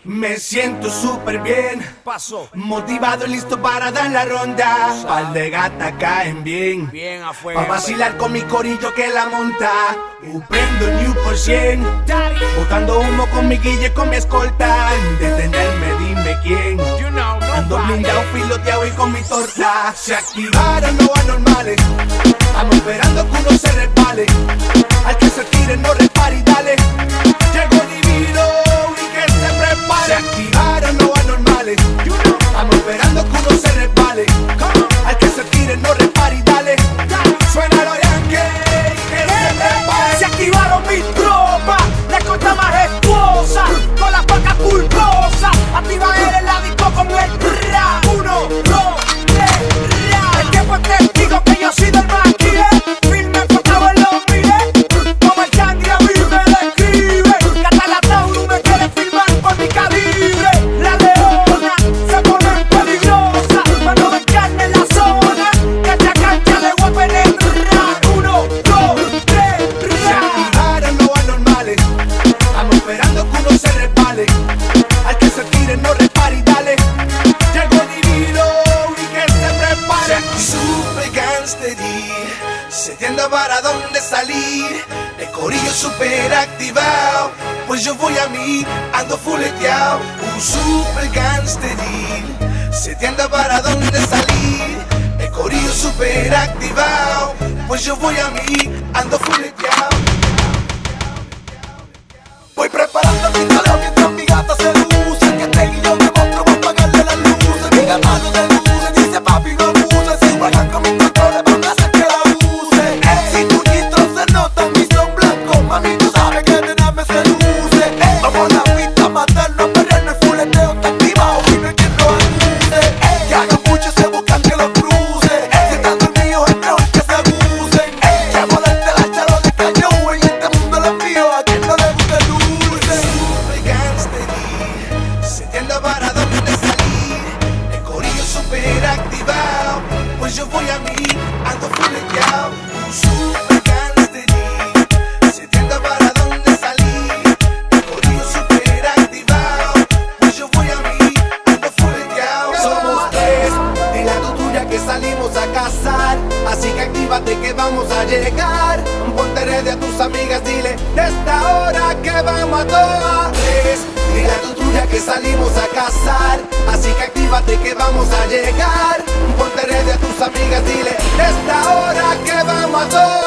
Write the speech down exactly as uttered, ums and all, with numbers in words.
Me siento súper bien, Paso. motivado y listo para dar la ronda. Par de gatas caen bien, Bien afuera. pa' vacilar con mi corillo que la monta. Uh, prendo el New por cien, botando humo con mi guille, con mi escolta. Detenerme, dime quién. You know, Ando nobody. blindado, piloteado y con mi torta. Se activaron los anormales, estamos esperando que uno se resbale. Al que se tire no repare y dale. Llegó divino y que se prepare. Se activaron los anormales, estamos esperando que uno se resbale. Al que se tire no repare y dale. Suena los Yankees y que se prepare. Se activaron mis tropas, la escolta majestuosa, con la paca pulposa. Activa él en la disco como el ra. Uno, dos, tres, ra. El tiempo es testigo que yo soy del maquile. Firme enfocado en los miles, como el Changri a mí me describe. Que hasta la Tauro me quiere filmar por mi calibre. La leona se pone peligrosa cuando me encarne en la zona. Que esta cancha le voy a penetrar. Uno, dos, tres, Se ra. activaron los anormales, estamos esperando que uno se resbale. Al que se tire no repare y dale. Llegó divino y que se prepare. Super gangsterí, seteando para dónde salir. El corillo super activado, pues yo voy a mí, ando fuleteado. Un super gangsterí, seteando para dónde salir. El corillo super activado, pues yo voy a mí, ando fuleteado. Voy preparando mi calor mientras mi gata se luce. Que este guillo me monstruo va a apagarle las luces. Mi gata no te luce, dice papi no abuses. Si juegan con mis controles van a hacer que la use. Si tu nitro se nota, mis son blancos. Mami, tú sabes que de nada me seduce. Vamos a la pista a matarnos, perrearnos, el fuleteo está activado. Dime quién lo abuse. Que hagan mucho y se buscan que lo cruce. Si están dormidos es mejor que se abusen. Que volarte la chalo de cañón. En este mundo lo envío a quien no le guste el dulce. Super gangsterí, seteando para dónde salir. El corillo super activado, pues yo voy a mí, ando fuleteado. Un super gangsterí, seteando para dónde salir. El corillo super activado, pues yo voy a mí, ando fuleteado. Somos tres, dile a tu tuya que salimos a cazar. Así que actívate que vamos a llegar. Ponte ready a tus amigas, dile de esta hora que vamos a todas. Tres, dile a tu tuya que salimos a cazar. Así que actívate que vamos a llegar. Ponte ready a tus amigas, dile de esta hora que vamos a todas.